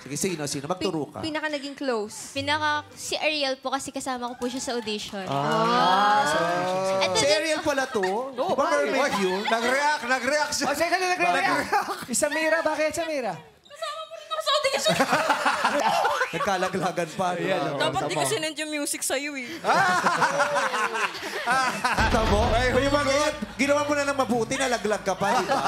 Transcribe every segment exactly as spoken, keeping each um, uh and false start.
Sige, sino, sino? Magturo ka. Pinaka naging close. Pinaka, si Ariel po kasi kasama ko po siya sa audition. Ah, so, At si then- Ariel pala to? Oo, Di ba bakit? mermaid yun? Nag-react, nag-react siya. O, sige, kali nag-react. Samira, bakit Samira? Kasama po rin ako sa audition. Nagkalaglagan pa. Ayan, Dapat di kasi nandiyan music sa'yo eh. Kita mo? Yung mga ginawa mo na ng mabuti, nalaglag ka pa, di ba?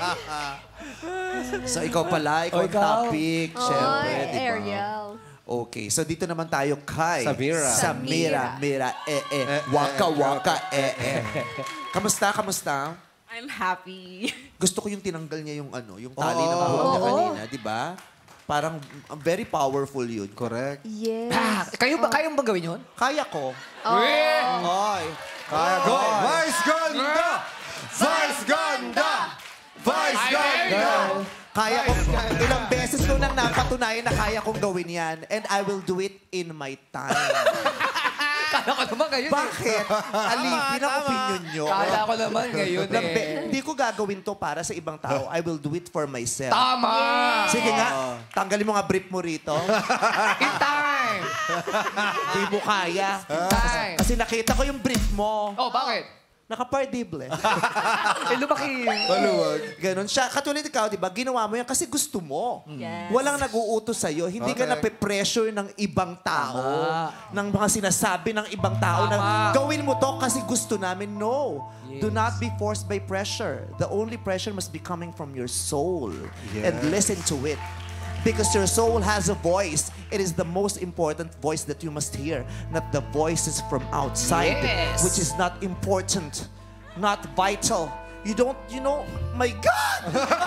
So, ikaw pala, ikaw O, ang ikaw. topic. Siyempre, Oy, di ba? Ariel. Okay, so dito naman tayo kay... Samira. Samira. Mira, eh, eh. Waka, waka, eh, eh. Kamusta, kamusta? I'm happy. Gusto ko yung tinanggal niya yung ano, yung tali na buhok niya kanina, di ba? Parang um, very powerful yun. Correct. Yes. Ah, kayo ba, kayong ba gawin yun? Kaya ko. Oh. Oy. Kaya, go! Vice Ganda! Vice Ganda! Vice Ganda! Kaya ko, ilang beses ko nang napatunayan na kaya kong gawin yan. And I will do it in my time. Kala ko naman ngayon Bakit? Alipin ang opinion nyo. Kala ko naman ngayon Lang- be- eh. Hindi ko gagawin to para sa ibang tao. I will do it for myself. Tama! Sige nga, tanggalin mo nga brief mo rito. In time! Hindi mo kaya. In time! Kasi nakita ko yung brief mo. Oh, bakit? Nakapardible. Eh, lumaki. Maluwag. Ganon siya. Katulad ikaw, di ba? Ginawa mo yan kasi gusto mo. Yes. Walang nag-uutos sa'yo. Hindi ka Okay. nape-pressure ng ibang tao. Ng mga sinasabi ng ibang tao na Tama. gawin mo to kasi gusto namin. No. Do Yes. not be forced by pressure. The only pressure must be coming from your soul. Yes. And listen to it. Because your soul has a voice. It is the most important voice that you must hear. Not the voices from outside. Yes. Which is not important. Not vital. You don't, you know, my God!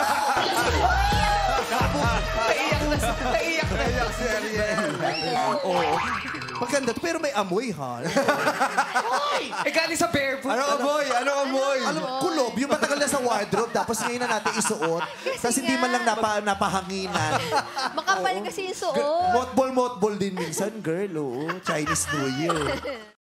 Naiyak na sa... Naiyak na. Naiyak si Ariel. Oo. Maganda to, pero may amoy, ha? Eh, galing sa barefoot. Ano amoy? Ano amoy? Alam mo, kulob, yung matagal na sa wardrobe, tapos ngayon na natin isuot. Tapos hindi man lang napa, napahanginan. Makapal kasi yung suot. Motbol-motbol din minsan, girl, oo. Chinese New Year.